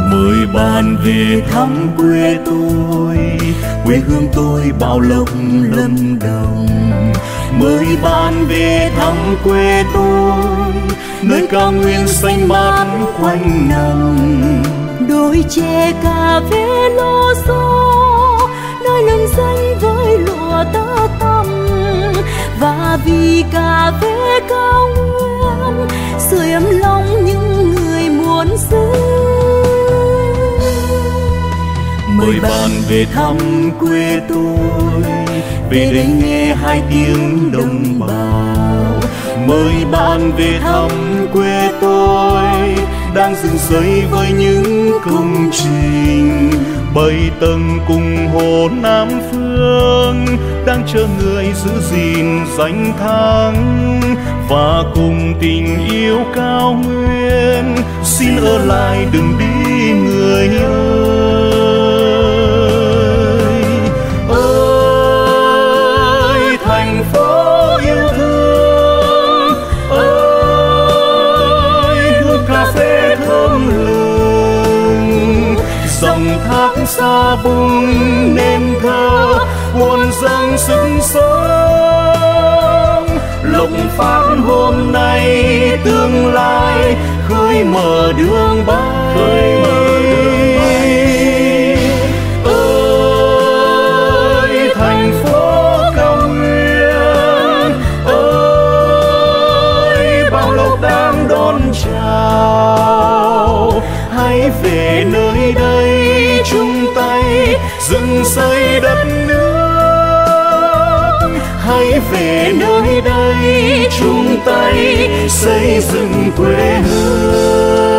Mời bạn về thăm quê tôi, quê hương tôi Bảo Lộc Lâm Đồng. Mời bạn về thăm quê tôi, nơi cao nguyên xanh mát quanh năm. Đồi chè cà phê lô xô, nơi lưng xanh với lụa tơ tằm. Và vì cà phê cao nguyên sưởi ấm lòng những người muốn xứ. Mời bạn về thăm quê tôi, về đây nghe hai tiếng đồng bào. Mời bạn về thăm quê tôi, đang dựng xây với những công trình 7 tầng cùng hồ Nam Phương, đang chờ người giữ gìn danh thắng. Và cùng tình yêu cao nguyên, xin ở lại đừng đi người ơi. Ơi thành phố yêu thương, ơi hương cà phê thơm lừng, dòng thác xa bùng nên thơ buồn dâng sức sống. Lộc Phát hôm nay tương lai khơi mở đường bay. Ơi thành phố cao nguyên, ơi Bảo Lộc đang đón chào. Hãy về nơi đây chung tay dựng xây đất nước. Hãy về nơi đây chung tay xây dựng quê hương.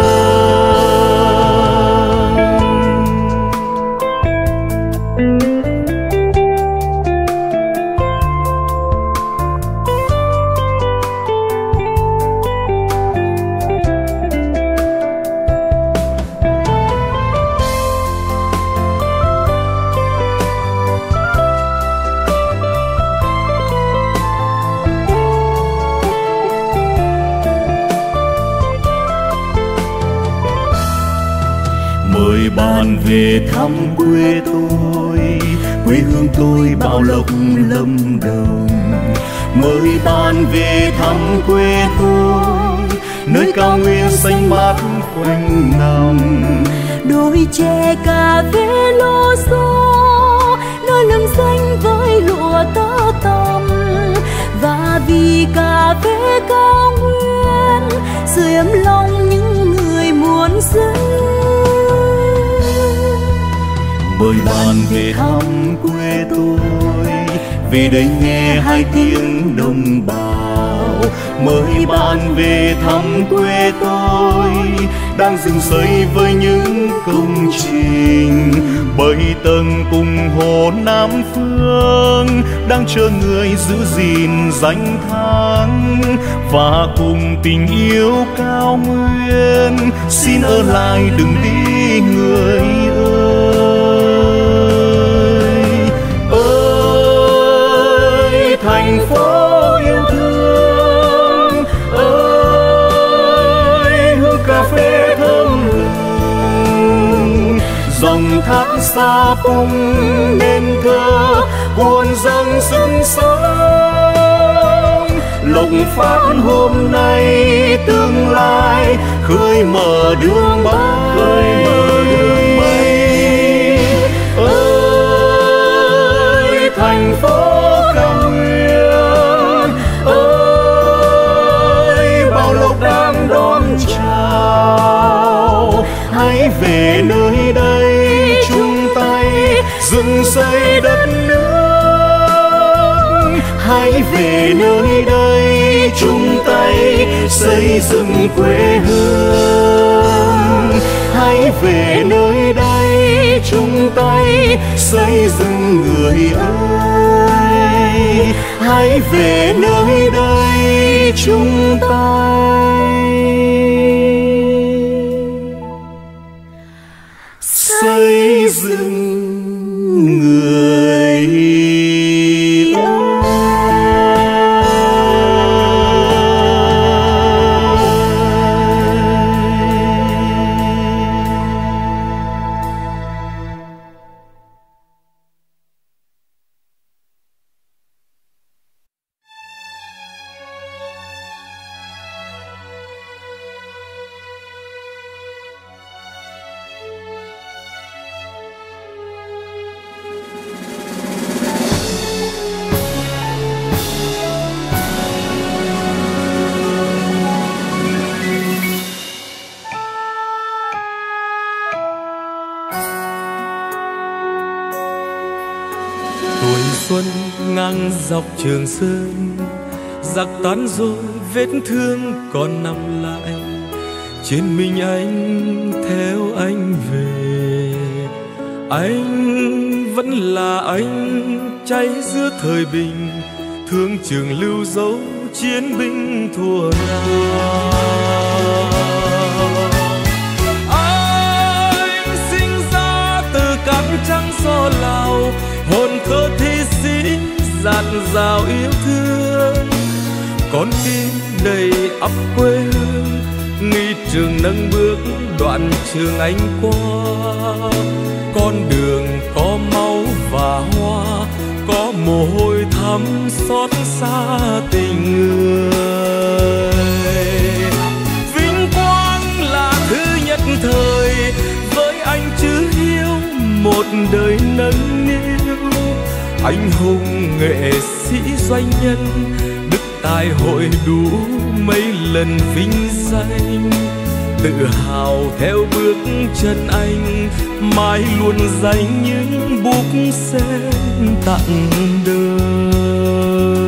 Mời bạn về thăm quê tôi, quê hương tôi Bảo Lộc Lâm Đồng. Mời bạn về thăm quê tôi, nơi cao nguyên xanh mát quanh năm. Đồi chè cà phê lô xô, nơi lưng xanh với lụa tơ tằm. Và vì cà phê cao nguyên sưởi ấm lòng những người muốn xứ. Mời bạn về thăm quê tôi, về đây nghe hai tiếng đồng bào. Mời bạn về thăm quê tôi, đang dựng xây với những công trình 7 tầng cùng hồ Nam Phương, đang chờ người giữ gìn danh thắng. Và cùng tình yêu cao nguyên, xin ở lại đừng đi người ơi. Ơi thành phố yêu thương, ơi hương cà phê thơm lừng, dòng thác xa bùng nên thơ buồn dâng sức sống. Lộc Phát hôm nay tương lai khơi mở đường bay. Ơi thành phố cao nguyên, ơi Bảo Lộc đang đón chào. Hãy về nơi đây chung tay dựng xây đất nước. Hãy về nơi đây chung tay xây dựng quê hương. Hãy về nơi đây chung tay xây dựng người ơi. Hãy về nơi đây chung tay xây dựng người ơi. xuân ngang dọc Trường Sơn, giặc tan rồi vết thương còn nằm lại. Trên mình anh theo anh về, anh vẫn là anh, cháy giữa thời bình, thương trường lưu dấu chiến binh thua nào. Anh sinh ra từ cát trắng gió Lào, hồn thơ thi sĩ dạt dào yêu thương. Con tim đầy ắp quê hương, nghi trường nâng bước đoạn trường anh qua. Con đường có máu và hoa, có mồ hôi thắm xót xa tình người. Vinh quang là thứ nhất thời, với anh chữ hiếu một đời nâng niu. Anh hùng nghệ sĩ doanh nhân, đức tài hội đủ mấy lần vinh danh. Tự hào theo bước chân anh, mãi luôn dành những búp sen tặng đời.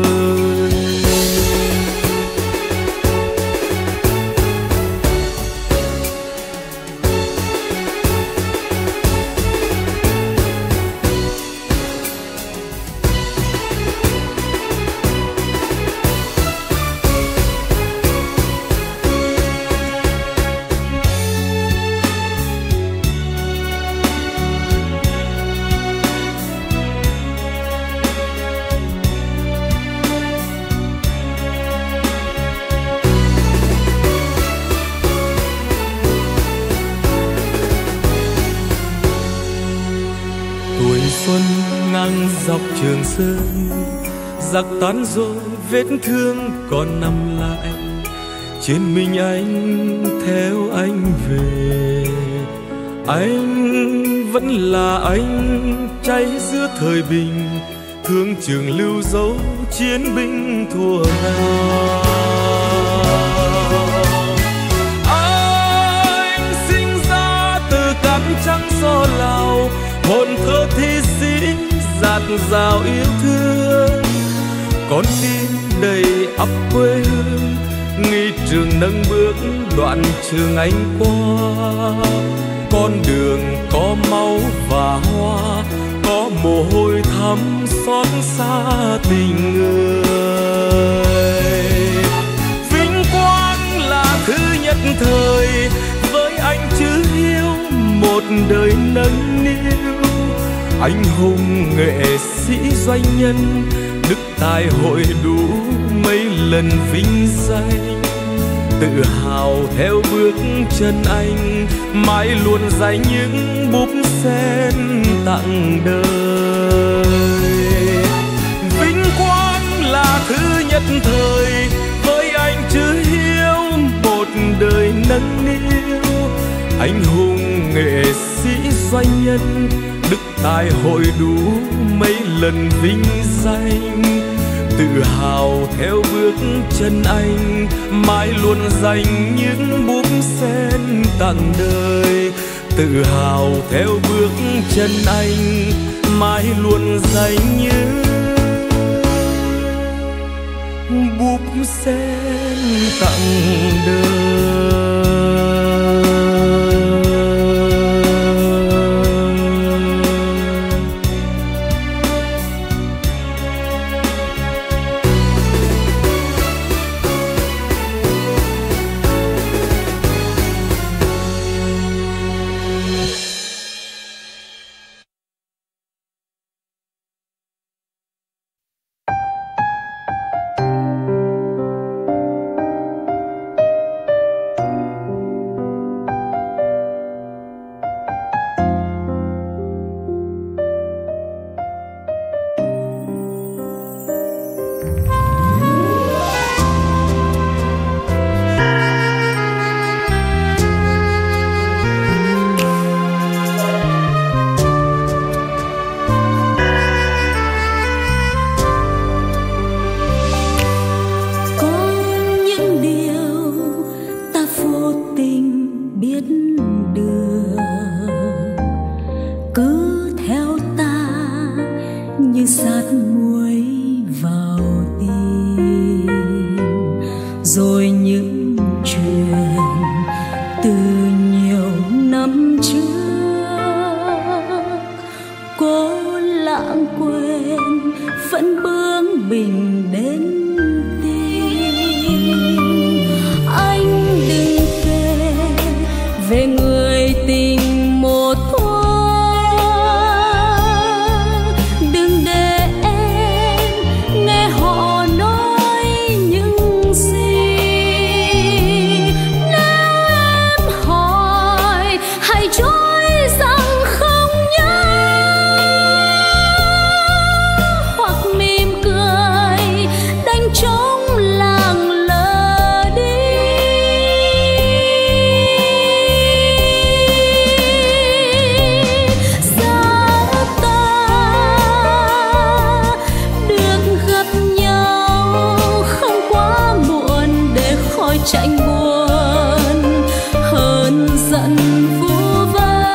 Dọc Trường Sơn, giặc tan rồi vết thương còn nằm lại. Trên mình anh theo anh về, anh vẫn là anh, cháy giữa thời bình, thương trường lưu dấu chiến binh thua nào. Anh sinh ra từ cát trắng gió Lào, hồn thơ thi sĩ dạt dào yêu thương. Con tim đầy ắp quê hương, nghi trường nâng bước đoạn trường anh qua. Con đường có máu và hoa, có mồ hôi thắm xót xa tình người. Vinh quang là thứ nhất thời, với anh chữ hiếu một đời nâng niu. Anh hùng nghệ sĩ doanh nhân, đức tài hội đủ mấy lần vinh danh. Tự hào theo bước chân anh, mãi luôn dành những búp sen tặng đời. Vinh quang là thứ nhất thời, với anh chữ hiếu một đời nâng niu. Anh hùng nghệ sĩ doanh nhân, đức tài hội đủ mấy lần vinh danh. Tự hào theo bước chân anh, mãi luôn dành những búp sen tặng đời. Tự hào theo bước chân anh, mãi luôn dành những búp sen tặng đời. như sát năm trước. Cô lãng quên vẫn bướng bỉnh đến tìm. Anh đừng kể về người tình một thoáng, đừng để em nghe họ nói những gì. Nếu em hỏi hãy chối rằng không nhớ, hoặc mỉm cười đánh trống làng lờ đi. Giá ta được gặp nhau không quá muộn để khỏi chạnh buồn hơn giận vu vơ.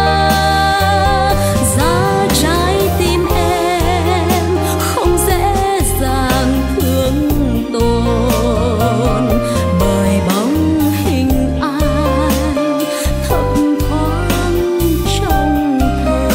Giá trái tim em không dễ dàng thương tổn bởi bóng hình ai thấp thoáng trong thơ.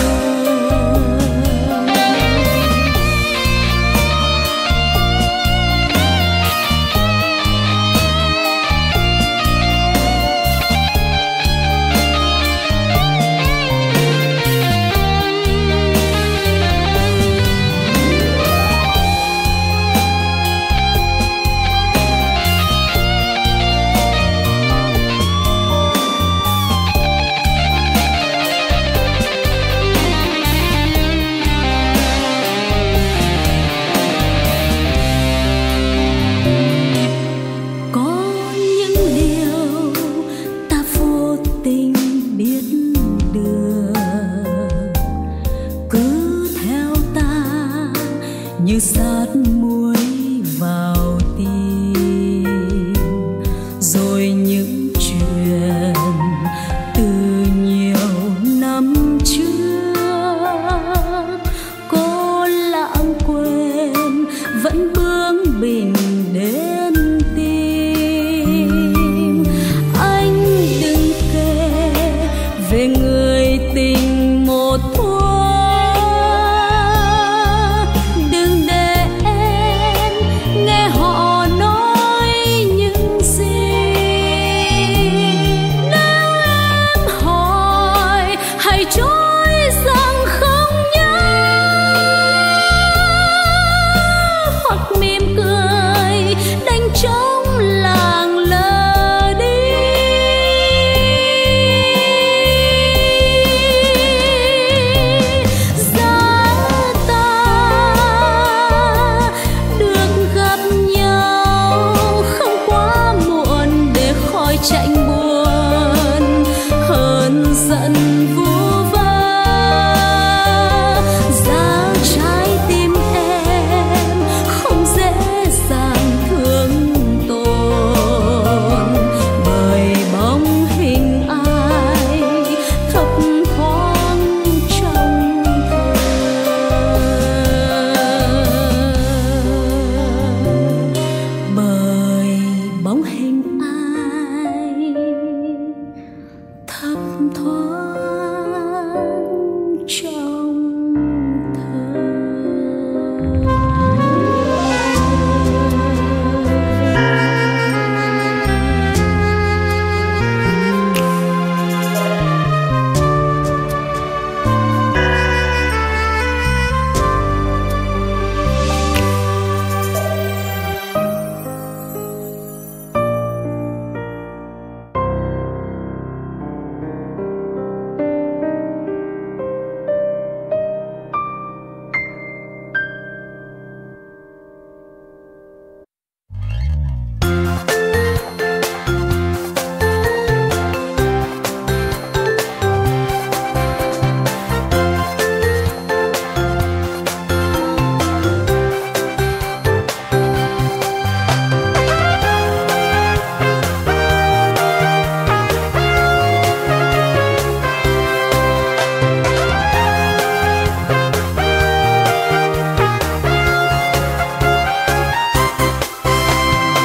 Có những điều ta vô tình biết được, cứ theo ta như sát muối vào tim. Rồi những chuyện từ nhiều năm trước cô lãng quên vẫn bướng bỉnh đến tìm. Anh đừng kể về người tình một thoáng, đừng để em nghe họ nói những gì. Nếu em hỏi hãy chối rằng không nhớ, hoặc mỉm cười đánh trống làng lờ đi. Giá ta được gặp nhau không quá muộn để khỏi chạnh buồn hơn giận vu vơ. Giá trái tim em không dễ dàng thương tổn bởi bóng hình ai thấp thoáng trong thơ. Bởi bóng hình ai thấp thoáng trong thơ.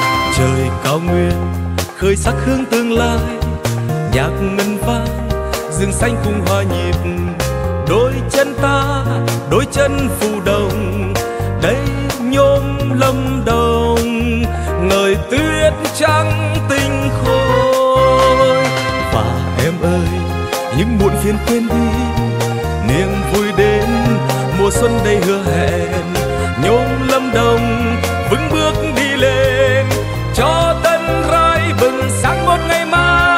Cao nguyên khơi sắc hương tương lai, nhạc ngân vang rừng xanh cùng hòa nhịp. Đôi chân ta, đôi chân phù đồng, đây nhôm Lâm Đồng, ngời tuyết trắng tinh khôi. Và em ơi, những muộn phiền quên đi, niềm vui đến mùa xuân đầy hứa hẹn. Nhôm Lâm Đồng vững bước đi lên, cho tân rai bừng sáng một ngày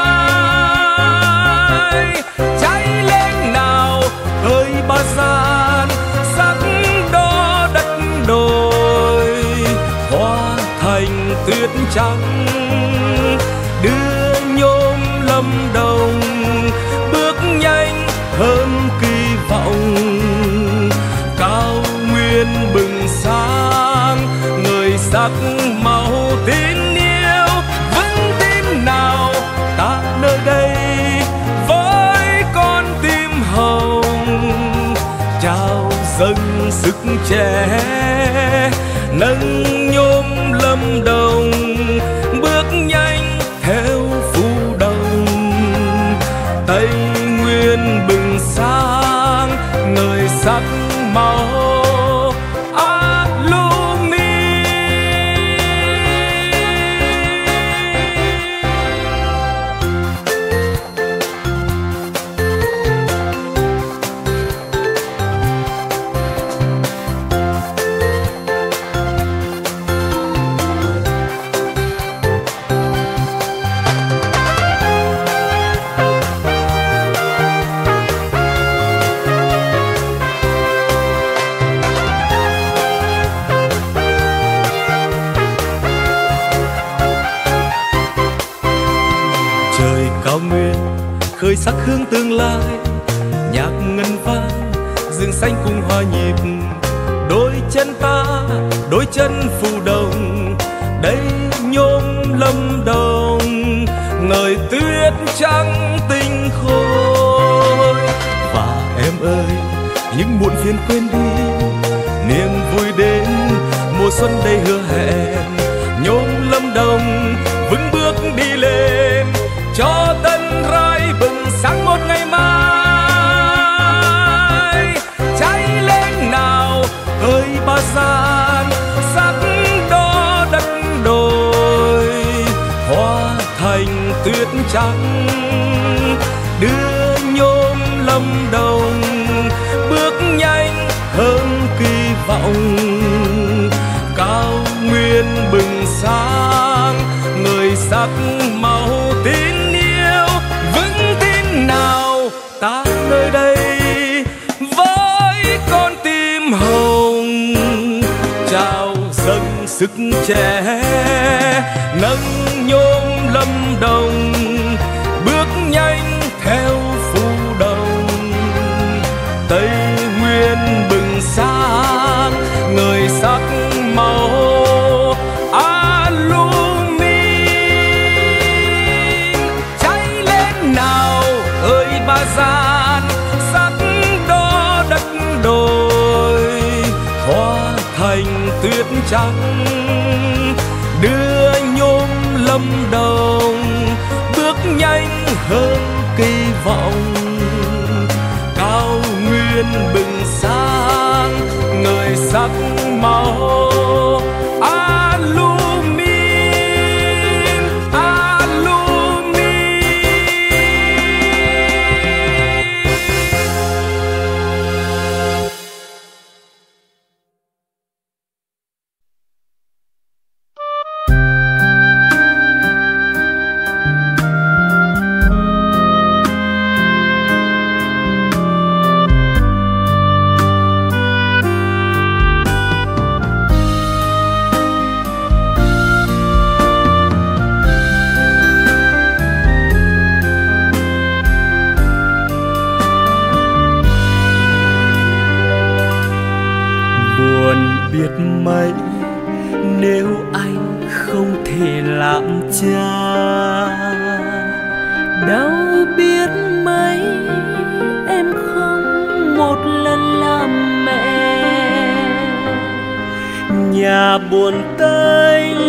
mai. Cháy lên nào ơi Ba Gian, sắc đỏ đất đồi hóa thành tuyết trắng, đưa nhôm Lâm Đồng bước nhanh hơn kỳ vọng. Cao nguyên bừng sáng, người sắc màu tín yêu. Vững tin nào ta nơi đây với con tim hồng, trao dâng sức trẻ nâng nhôm Lâm Đồng bước nhanh theo phù đồng. Tây Nguyên bừng sáng, ngời sắc màu khơi sắc hương tương lai. Nhạc ngân vang, rừng xanh cùng hòa nhịp. Đôi chân ta, đôi chân phù đồng, đây nhôm Lâm Đồng, ngời tuyết trắng tinh khôi. Và em ơi, những muộn phiền quên đi, niềm vui đến mùa xuân đầy hứa hẹn. Nhôm Lâm Đồng vững bước đi lên, cho tân rai bừng sáng một ngày mai. Cháy lên nào ơi Ba Gian, sắc đỏ đất đồi hóa thành tuyết trắng, đưa nhôm Lâm Đồng bước nhanh hơn kỳ vọng. Cao nguyên bừng sáng, người sắc màu tín yêu. Vững tin nào ta nơi đây với con tim hồng, trao dâng sức trẻ nâng nhôm Lâm Đồng bước nhanh theo phù đồng. Tây Nguyên bừng sáng, người sắc màu Ba Gian, sắc đỏ đất đồi hóa thành tuyết trắng, đưa nhôm Lâm Đồng bước nhanh hơn kỳ vọng. Cao nguyên bừng sáng, ngời sắc màu biết mấy nếu anh không thể làm cha. Đâu biết mấy em không một lần làm mẹ. Nhà buồn tênh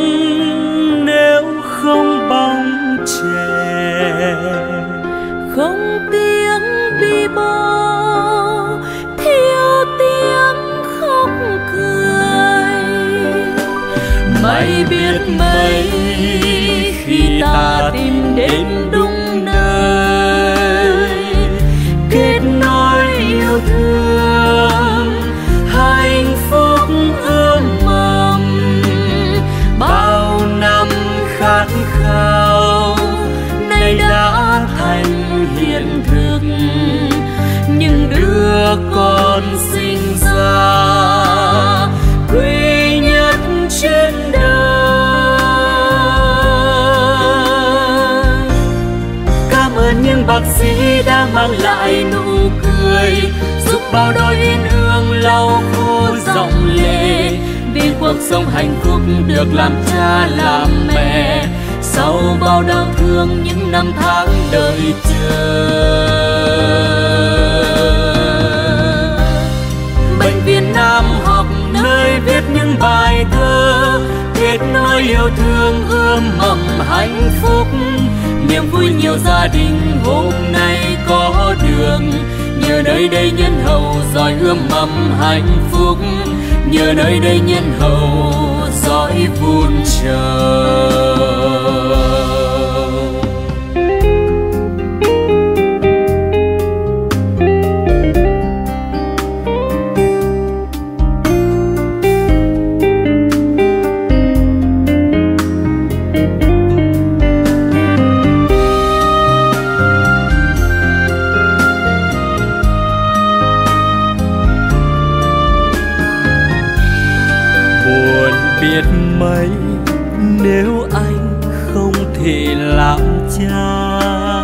nếu không bóng chè, không tiếng bi bô, thiếu tiếng khóc cười. Mày biết mấy khi ta tìm đến đúng nơi, kết nối yêu thương hạnh phúc ươm mầm. Bao năm khát khao nay đã thành hiện thực, những đứa con sinh ra quý nhất trên đời. Cảm ơn những bác sĩ đã mang lại nụ cười, giúp bao đôi uyên ương lau khô giọng lệ, vì cuộc sống hạnh phúc được làm cha làm mẹ sau bao đau thương những năm tháng đợi chờ. Bệnh viện Nam học nơi viết những bài thơ, kết nối yêu thương ươm mầm hạnh phúc. Niềm vui nhiều gia đình hôm nay có được, nhờ nơi đây nhân hậu giỏi ươm mầm hạnh phúc, nhờ nơi đây nhân hậu giỏi vun trồng. Biết mấy nếu anh không thể làm cha,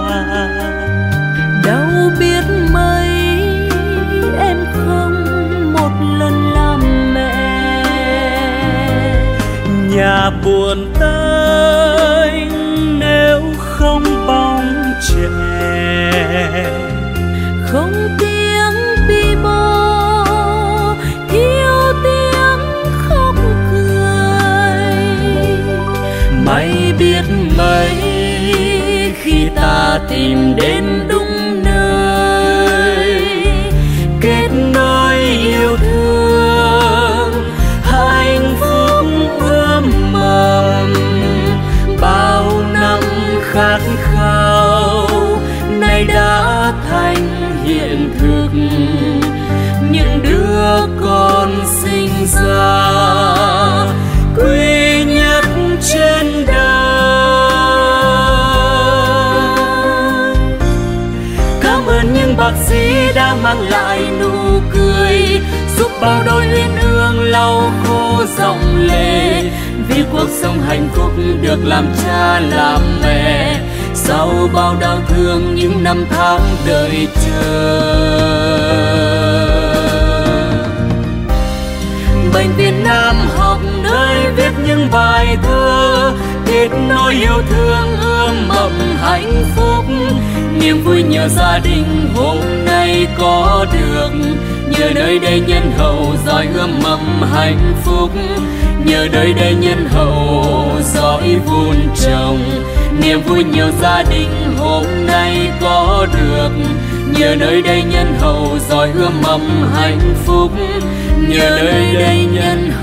đâu biết mấy em không một lần làm mẹ. Nhà buồn tênh nếu không bóng trẻ, không tiếng bi bô, thiếu tiếng khóc cười. Mày biết mấy khi ta tìm đến đúng nơi, kết nối yêu thương hạnh phúc ươm mầm. Bao năm khát khao nay đã thành hiện thực, những đứa con sinh ra quý nhất trên đời. Cảm ơn những bác sĩ đã mang lại nụ cười, giúp bao đôi uyên ương lau khô giọng lệ, vì cuộc sống hạnh phúc được làm cha làm mẹ sau bao đau thương những năm tháng đợi chờ. Bệnh viện Nam học nơi viết những bài thơ, kết nối yêu thương ươm mầm hạnh phúc. Niềm vui nhờ gia đình hôm nay có được, nhờ nơi đây nhân hậu giỏi ươm mầm hạnh phúc, nhờ nơi đây nhân hậu giỏi vun trồng. Niềm vui nhiều gia đình hôm nay có được, nhờ nơi đây nhân hậu giỏi ươm mầm hạnh phúc, nhờ nơi đây nhân